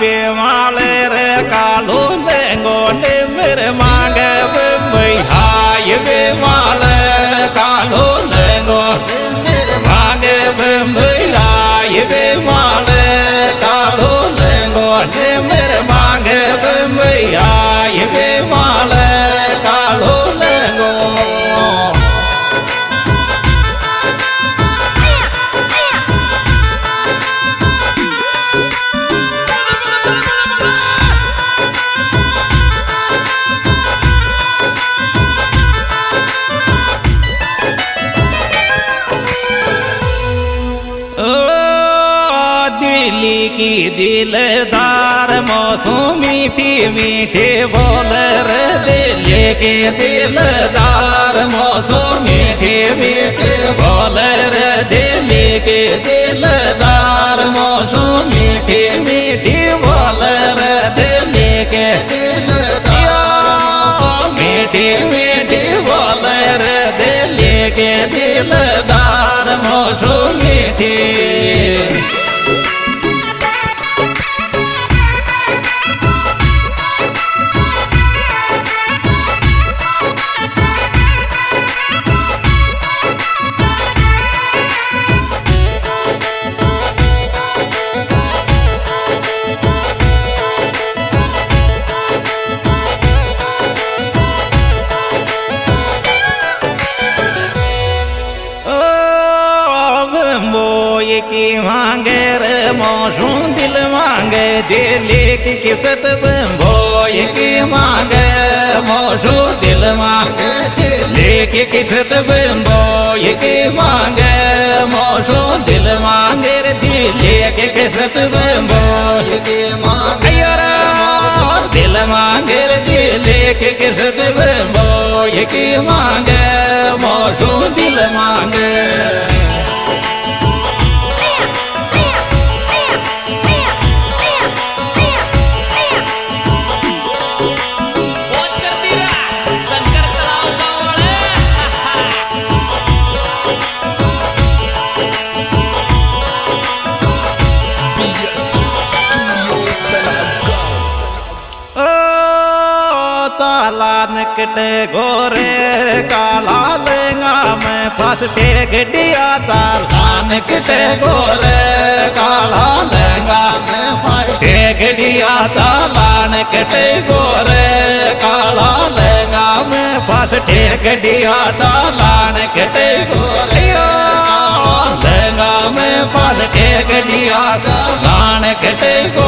वे माले रे कालो लेंगो ने मेरे मांगे वे हाय वे माले कालो लेंगो मेरे मांगे वे हाय वे माले कालो लेंगो ने मेरे मांगे वे हाय वे माले कालो लेंगो की दिलदार मौसम मीठी मीठी बोल रे दिल के दिलदार मौसम मीठी मीठी बोल रे दिल के दिलदार मौसम मीठी मीठी बोल रे दिल के दिलदार मीठी मीठी बोल रे दिल के दिलदार मौसम मीठी की मांगे रे मौसम दिल मांगे दिल की किसत बोय की मांगे मौसम दिल मांगे दिल की किसत बोय की मांगे मौसम दिल मांगे रे दिल की किसत बोय की मांगे दिल मांगे रे दिल की किसत बोय की मांगे मौसम दिल मांगे चालान कटे गोरे काला लेंगा मैं फंसते गड्डिया चालान कटे गोरे काला लेंगा मैं फंसते गड्डिया चालान कटे गोरे काला लेंगा मैं फंसते गड्डिया चालान कटे गोरे लेंगा मैं फंसते गड्डिया चालान कटे